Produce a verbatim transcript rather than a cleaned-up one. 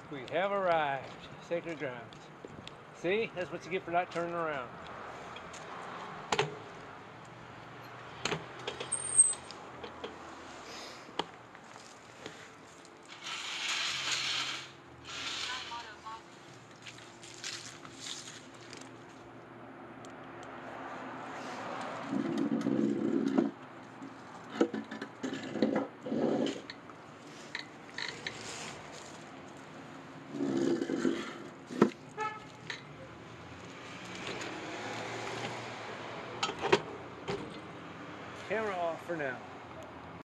We have arrived. Sacred grounds. See? That's what you get for not turning around. Camera off for now.